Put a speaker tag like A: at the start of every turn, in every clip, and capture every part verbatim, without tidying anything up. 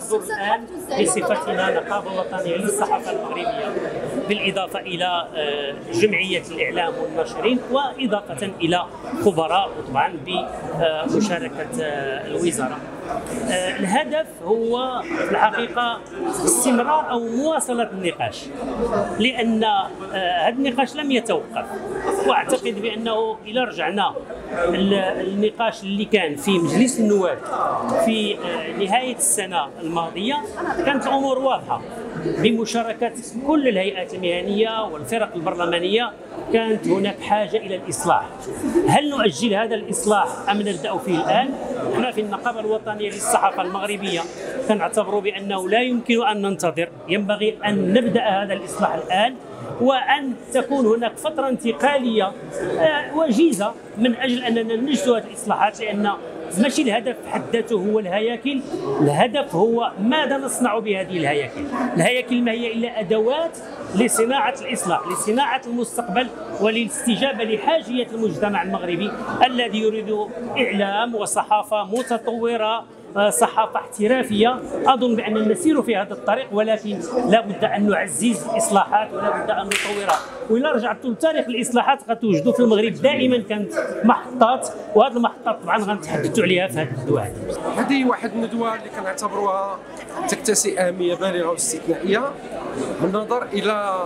A: نحضر الآن بصفتنا نقابة وطنية للصحافة المغربية، بالإضافة إلى جمعية الإعلام والناشرين، وإضافة إلى خبراء وطبعا بمشاركة الوزارة. الهدف هو في الحقيقة استمرار أو مواصلة النقاش، لأن هذا النقاش لم يتوقف، وأعتقد بأنه إذا رجعنا النقاش اللي كان في مجلس النواب في نهاية السنة الماضية كانت الأمور واضحة بمشاركة كل الهيئات المهنية والفرق البرلمانية. كانت هناك حاجة إلى الإصلاح. هل نؤجل هذا الإصلاح أم نبدأ فيه الآن؟ نحن في النقابة الوطنية للصحافة المغربية كنعتبر بأنه لا يمكن أن ننتظر، ينبغي أن نبدأ هذا الإصلاح الآن، وأن تكون هناك فترة انتقالية وجيزة من أجل أننا نجد هذه الإصلاحات، لأن ماشي الهدف حد ذاته هو الهياكل، الهدف هو ماذا نصنع بهذه الهياكل. الهياكل ما هي إلا أدوات لصناعة الإصلاح، لصناعة المستقبل، وللاستجابة لحاجية المجتمع المغربي الذي يريد إعلام وصحافة متطورة، صحافة احترافية. أظن بأننا نسير في هذا الطريق، ولكن لا بد أن نعزز الإصلاحات ولا بد أن نطورها. وإلا رجعتوا لتاريخ الإصلاحات غتوجدوا في المغرب دائما كانت محطات، وهذه المحطات طبعا غنتحدثوا عليها في هذه الندوة.
B: هذه واحد الندوة اللي كنعتبروها تكتسي أهمية بالغة واستثنائية بالنظر إلى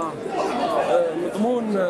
B: مضمون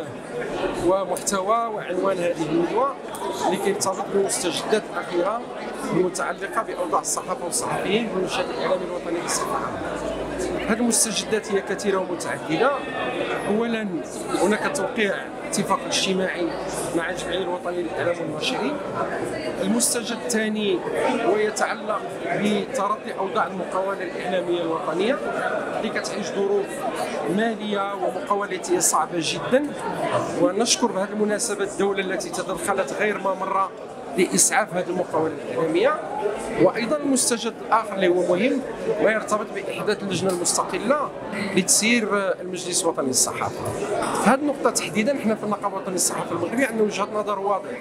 B: ومحتوى وعنوان هذه الندوة اللي كيرتبط بالمستجدات الأخيرة المتعلقة بأوضاع الصحافة والصحفيين والمشهد الإعلامي الوطني للصحافة. هذه المستجدات هي كثيرة ومتعددة. أولا هناك توقيع اتفاق اجتماعي مع الجمعية الوطنية للإعلام والناشرين. المستجد الثاني هو يتعلق بتردي أوضاع المقاولة الإعلامية الوطنية اللي كتعيش ظروف مالية ومقاولاتية صعبة جدا، ونشكر بهذه المناسبة الدولة التي تدخلت غير ما مرة لإسعاف هذه المقاولة الإعلامية. وأيضا المستجد الآخر اللي هو مهم ويرتبط بإحداث اللجنة المستقلة لتسيير المجلس الوطني للصحافة. في هذه النقطة تحديدا احنا في النقابة الوطنية للصحافة المغربية عندنا وجهة نظر واضحة.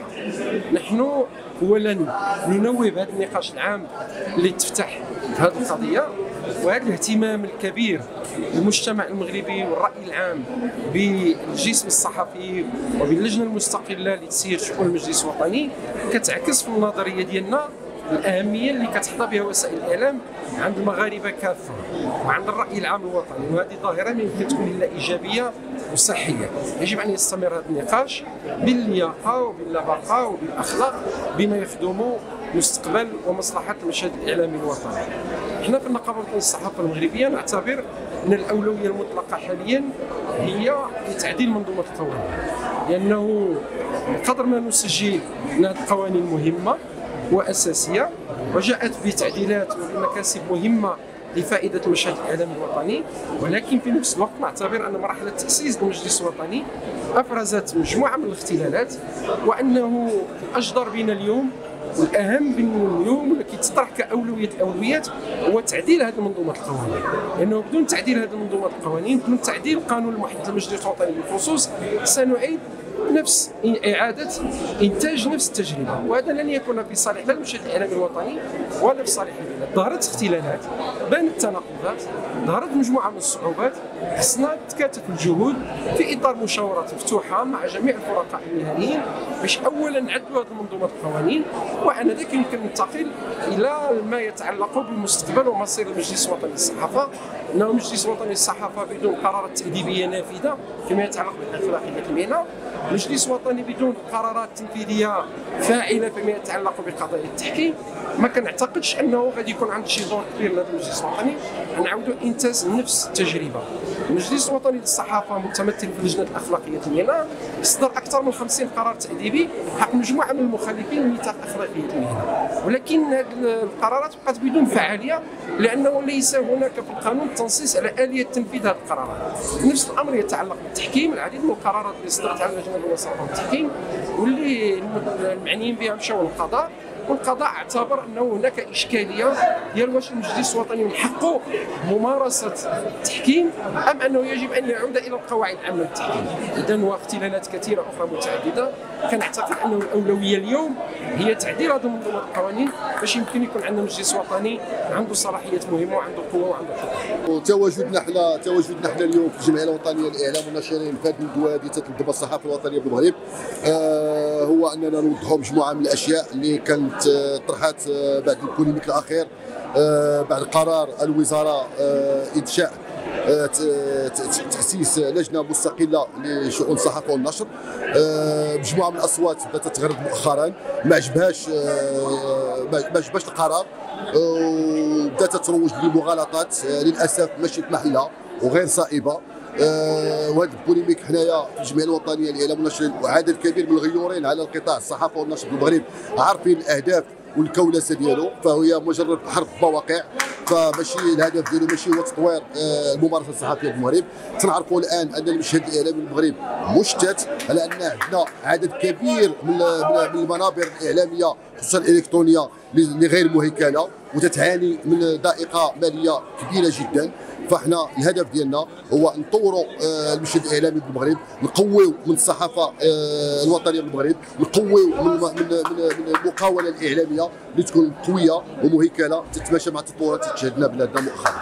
B: نحن أولا ننوه بهذا النقاش العام اللي تفتح في هذه القضية، وهذا الاهتمام الكبير للمجتمع المغربي والرأي العام بالجسم الصحفي وباللجنة المستقلة لتسيير شؤون المجلس الوطني كتعكس في النظرية ديالنا الأهمية اللي كتحظى بها وسائل الإعلام عند المغاربة كافة وعند الرأي العام الوطني. وهذه ظاهرة ما يمكن تكون إلا إيجابية وصحية. يجب أن يستمر هذا النقاش باللياقة وباللباقة وبالأخلاق بما يخدم مستقبل ومصلحة المشهد الإعلامي الوطني. احنا في النقابة الوطنية للصحافة المغربية نعتبر أن الأولوية المطلقة حاليا هي تعديل منظومة القوانين، لأنه بقدر ما نسجل أن هذه القوانين مهمة وأساسية وجاءت بتعديلات وبمكاسب مهمة لفائدة المشهد الإعلامي الوطني، ولكن في نفس الوقت نعتبر أن مرحلة تأسيس المجلس الوطني أفرزت مجموعة من الاختلالات، وأنه الأجدر بنا اليوم والأهم بنا اليوم واللي كيتطرح كأولوية الأولويات هو تعديل هذه منظومة القوانين، لأنه بدون تعديل هذه منظومة القوانين، بدون تعديل قانون المحدد للمجلس الوطني بالخصوص، سنعيد نفس إعادة إنتاج نفس التجربة، وهذا لن يكون في صالح لا المشهد الإعلامي الوطني ولا في صالح البلاد. ظهرت اختلالات، بانت تناقضات، ظهرت مجموعة من الصعوبات، خصنا تكاتف الجهود في إطار مشاورات مفتوحة مع جميع الفرقاء المهنيين باش أولا نعدلوا هذه المنظومة القوانين، وعلى ذلك يمكن ننتقل إلى ما يتعلق بالمستقبل ومصير المجلس الوطني للصحافة. إنه المجلس الوطني للصحافة بدون قرارات تأديبية نافذة فيما يتعلق بالأخلاقيات المهنة، مجلس وطني بدون قرارات تنفيذيه فاعله فيما يتعلق بقضايا التحكيم، ما كنعتقدش انه غادي يكون عند شي دور كبير لهذا المجلس الوطني. نعاودوا انتاج نفس التجربه. المجلس الوطني للصحافه متمثل في لجنه الاخلاقيات المهنه، صدر اكثر من خمسين قرار تاديبي حق مجموعه من المخالفين لميثاق اخلاقيات المهنه، ولكن هذه القرارات بقات بدون فعاليه لانه ليس هناك في القانون تنصيص على اليه تنفيذ هذه القرارات. نفس الامر يتعلق بالتحكيم، العديد من القرارات اللي صدرت على لجنه الوساطه والتحكيم واللي المعنيين بها مشاو للقضاء والقضاء اعتبر انه هناك اشكاليه ديال واش المجلس الوطني من حقه ممارسه التحكيم ام انه يجب ان يعود الى القواعد العامه للتحكيم. اذا واختلالات كثيره اخرى متعدده، كنعتقد انه الاولويه اليوم هي تعديل هذه المنظومه القوانين باش يمكن يكون عندنا مجلس وطني عنده صلاحيات مهمه وعنده قوه وعنده حكم.
C: وتواجدنا حنا تواجدنا حنا اليوم في الجمعيه الوطنيه للاعلام والناشرين في هذه الندوه اللي تتنظم الصحافه الوطنيه بالمغرب آه هو اننا نوضحوا مجموعه من الاشياء اللي كانت طرحت بعد البوليميك الاخير آه بعد قرار الوزاره آه انشاء آه تاسيس لجنه مستقله لشؤون الصحافه والنشر. آه مجموعه من الاصوات بدات تتغرد مؤخرا ما عجبهاش آه ما عجبهاش القرار وبدات تروج لمغالطات آه للاسف ماشي في محلها وغير صائبه. آه وهذا البوليميك حنايا في الجمعيه الوطنيه للاعلام والنشر وعدد كبير من الغيورين على القطاع الصحافه والنشر في المغرب عارفين الاهداف والكولسه ديالو، فهي مجرد حرب مواقع، فماشي الهدف ديالو ماشي هو تطوير آه الممارسه الصحفيه في المغرب. تنعرفوا الان ان المشهد الاعلامي في المغرب مشتت، على ان عندنا عدد كبير من من المنابر الاعلاميه خصوصا الالكترونيه اللي غير مهيكله وتتعاني من ضائقه ماليه كبيره جدا. فاحنا الهدف ديالنا هو نطوروا آه المشهد الاعلامي بالمغرب، نقويو من الصحافه آه الوطنيه بالمغرب، نقويو من من من, من المقاوله الاعلاميه اللي تكون قويه ومهيكله تتماشى مع التطورات اللي تشهدنا بلادنا مؤخرا.